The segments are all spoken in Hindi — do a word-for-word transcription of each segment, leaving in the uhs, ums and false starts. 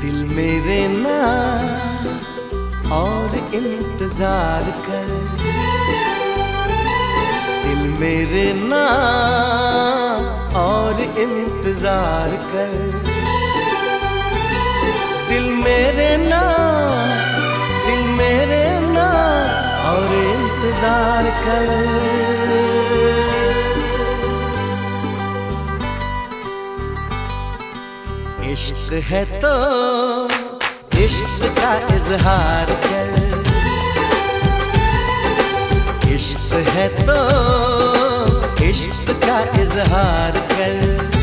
दिल मेरे ना और इंतजार कर, दिल मेरे ना और इंतजार कर, दिल मेरे ना, दिल मेरे ना और इंतजार कर। इश्क है तो इश्क का इजहार कर, इश्क है तो इश्क का इजहार कर।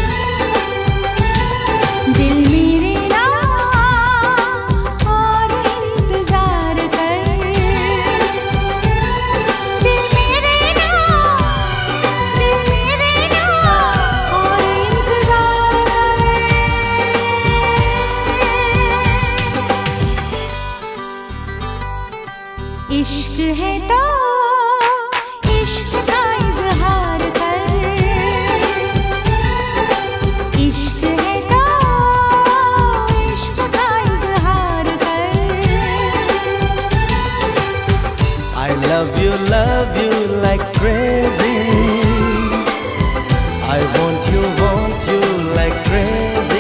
दिल मेरे ना और इंतजार कर, दिल मेरे ना, दिल मेरे ना और इंतजार कर। इश्क है तो इश्क का इजहार कर, इश्क है तो इश्क का इजहार कर। I love you, love you like crazy, I want you, want you like crazy।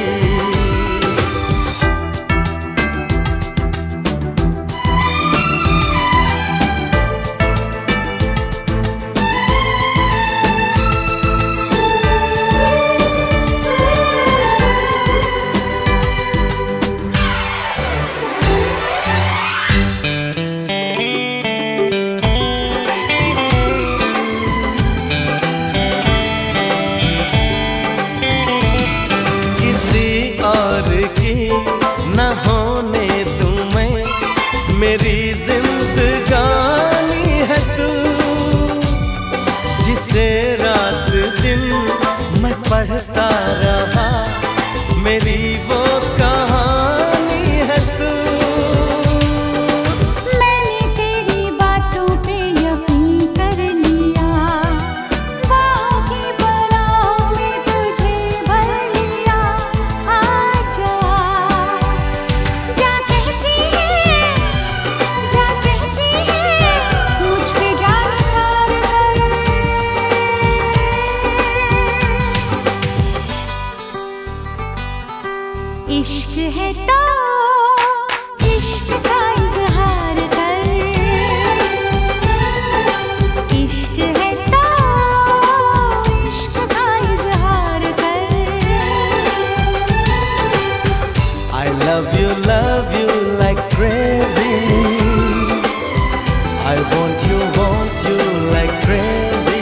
न होने दूं मैं, मेरी जिंदगानी है तू, जिसे रात दिन मैं पढ़ता रहा, मेरी वो कहानी है तू। मैंने तेरी बातों पे यकीन कर लिया, बाहों की बाहों में तुझे भर लिया। आजा जा कहती है, जा कहती है, मुझ पे जान सार कर। इश्क है तो इश्क का इजहार कर, इश्क है तो इश्क का इजहार कर। I love you, love you like crazy, I want you, want you like crazy।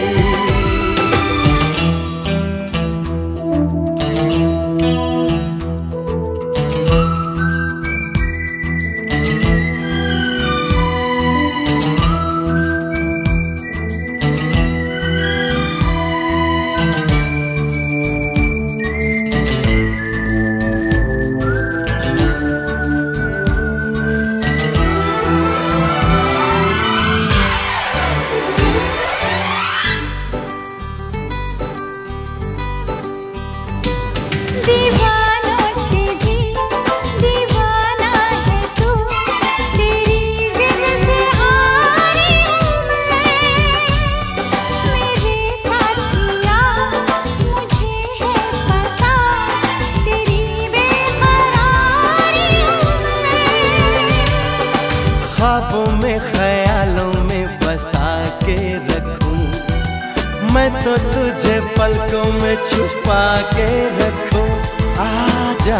दीवानों से भी दीवाना है तू, तेरी जिद से आ रही हूँ मैं। मेरे साथिया मुझे है पता, तेरी बेकरारी हूँ मैं। ख्वाबों में ख्यालों में बसा के रखूं मैं तो तुझे पलकों में छुपा के रखूं। आजा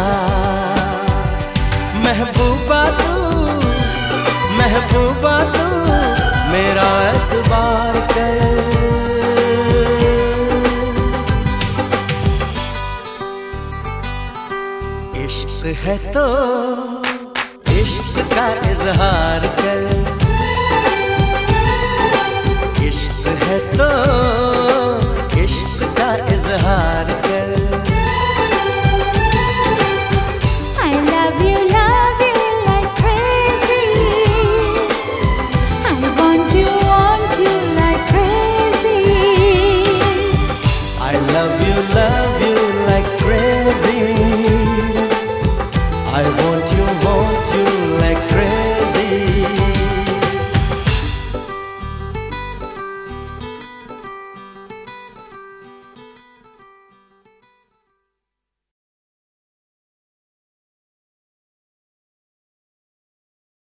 महबूबा तू, महबूबा तू मेरा एतबार कर। इश्क है तो इश्क का इजहार कर, इश्क है तो